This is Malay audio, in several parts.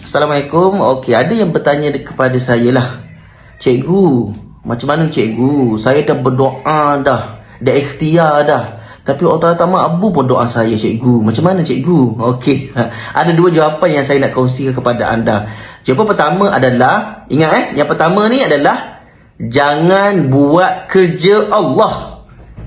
Assalamualaikum. Okey, ada yang bertanya kepada saya lah, cikgu, macam mana cikgu? Saya dah berdoa dah ikhtiar dah, tapi Allah Ta'ala tak makbul pun doa saya cikgu. Macam mana cikgu? Okey, ada dua jawapan yang saya nak kongsikan kepada anda. Jawapan pertama adalah, ingat yang pertama ni adalah jangan buat kerja Allah.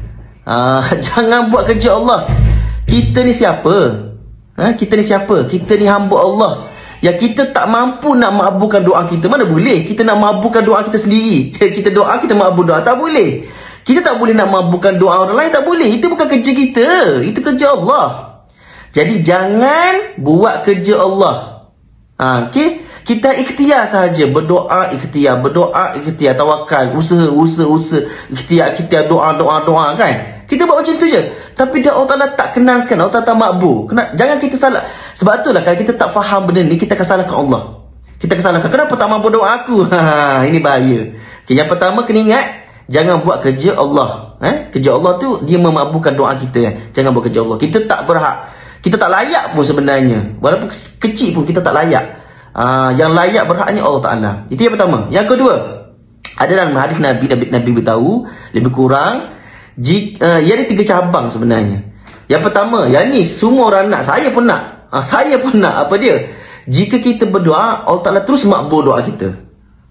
Jangan buat kerja Allah. Kita ni siapa? Kita ni siapa? Kita ni hamba Allah yang kita tak mampu nak makbulkan doa kita. Mana boleh kita nak makbulkan doa kita sendiri? Kita doa, kita makbul doa, tak boleh. Kita tak boleh nak makbulkan doa orang lain, tak boleh. Itu bukan kerja kita, itu kerja Allah. Jadi jangan buat kerja Allah. Okey, kita ikhtiar sahaja, berdoa ikhtiar, tawakal, usaha, ikhtiar, doa kan. Kita buat macam tu je. Tapi dah Allah Ta'ala tak kenalkan, Allah Ta'ala tak makbul. Jangan kita salah. Sebab itulah kalau kita tak faham benda ni, kita akan salahkan Allah. Kita akan salahkan, kenapa tak makbul doa aku? Ini bahaya. Okay, yang pertama kena ingat, jangan buat kerja Allah. Kerja Allah tu dia memakbulkan doa kita. Jangan buat kerja Allah. Kita tak berhak, kita tak layak pun sebenarnya. Walaupun kecil pun kita tak layak. Yang layak berhaknya Allah Ta'ala. Itu yang pertama. Yang kedua, ada dalam hadis Nabi beritahu lebih kurang ia ada 3 cabang sebenarnya. Yang pertama, yang ni semua orang nak, saya pun nak. Saya pun nak. Apa dia? Jika kita berdoa, Allah Ta'ala terus makbul doa kita.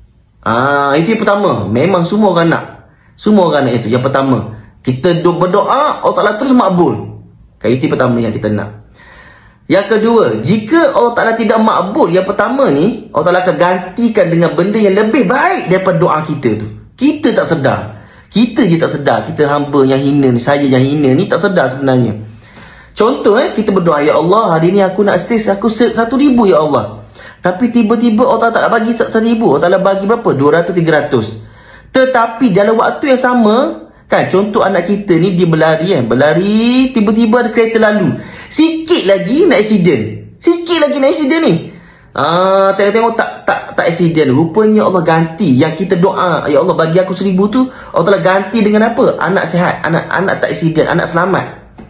Itu yang pertama. Memang semua orang nak. Semua orang nak itu. Yang pertama, kita berdoa, Allah Ta'ala terus makbul. Itu yang pertama yang kita nak. Yang kedua, jika Allah Ta'ala tidak makbul yang pertama ni, Allah Ta'ala akan gantikan dengan benda yang lebih baik daripada doa kita tu. Kita tak sedar. Kita je tak sedar. Kita hamba yang hina ni, saya yang hina ni tak sedar sebenarnya. Contoh kita berdoa, ya Allah, hari ni aku nak sales aku 1,000 ya Allah. Tapi tiba-tiba Allah tak nak bagi 1,000. Allah Ta'ala bagi berapa? 200, 300. Tetapi dalam waktu yang sama, kan, contoh anak kita ni dia berlari berlari, tiba-tiba ada kereta lalu. Sikit lagi nak accident. Ni. Tengok-tengok tak accident. Rupanya Allah ganti yang kita doa, ya Allah bagi aku 1,000 tu, Allah Ta'ala ganti dengan apa? Anak sihat, anak tak accident, anak selamat.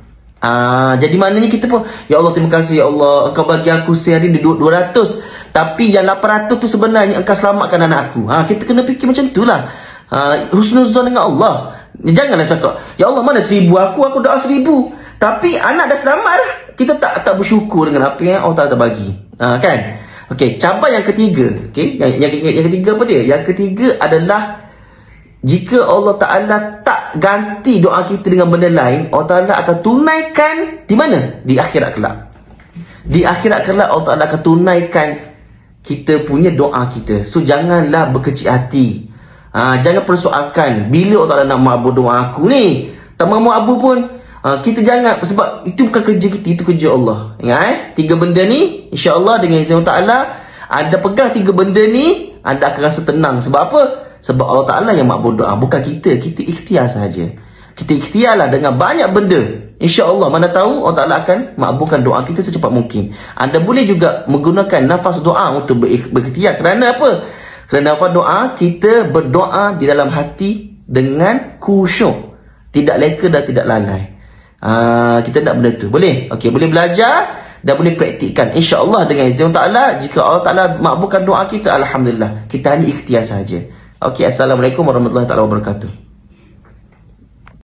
Jadi maknanya kita pun, ya Allah terima kasih ya Allah, engkau bagi aku sehari ni 200, tapi yang 800 tu sebenarnya engkau selamatkan anak aku. Kita kena fikir macam tu lah. Husnuzon dengan Allah. Janganlah cakap, ya Allah mana 1,000 aku doa 1,000, tapi anak dah selamat dah. Kita tak bersyukur dengan apa yang Allah Ta'ala bagi. Kan? Okey, cabang yang ketiga. Okey, yang ketiga apa dia? Yang ketiga adalah jika Allah Ta'ala tak ganti doa kita dengan benda lain, Allah Ta'ala akan tunaikan di mana? Di akhirat kelak. Di akhirat kelak Allah Ta'ala akan tunaikan kita punya doa kita. So janganlah berkecil hati. Jangan persoalkan bila Allah Ta'ala nak makbul doa aku ni. Tak mau makbul pun, kita jangan, sebab itu bukan kerja kita, itu kerja Allah. Ingat 3 benda ni, insya-Allah dengan izin Allah Ta'ala, anda pegang 3 benda ni, anda akan rasa tenang. Sebab apa? Sebab Allah Ta'ala yang makbul doa, bukan kita. Kita ikhtiar sahaja. Kita ikhtiarlah dengan banyak benda. InsyaAllah, mana tahu Allah Ta'ala akan makbulkan doa kita secepat mungkin. Anda boleh juga menggunakan nafas doa untuk berikhtiar. Kerana apa? Kerana nafas doa, kita berdoa di dalam hati dengan khusyuk, tidak leka dan tidak lalai. Kita nak benda tu. Boleh? Okey, boleh belajar dan boleh praktikkan. InsyaAllah dengan izin Allah Ta'ala, jika Allah Ta'ala makbulkan doa kita, alhamdulillah. Kita hanya ikhtiar sahaja. Okey, Assalamualaikum warahmatullahi wabarakatuh.